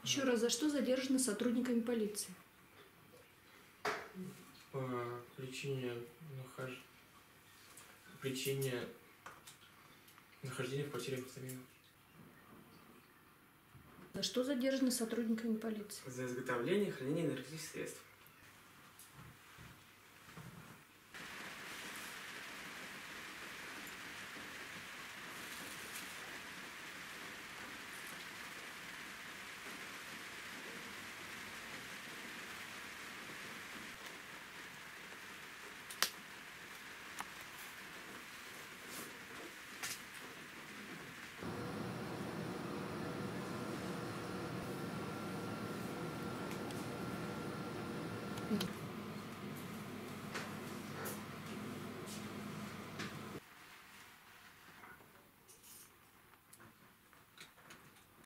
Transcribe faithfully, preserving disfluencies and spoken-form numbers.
Еще раз, за что задержаны сотрудниками полиции? По причине, нахож... причине нахождения в квартире амфетамина. За что задержаны сотрудниками полиции? За изготовление и хранение наркотических средств.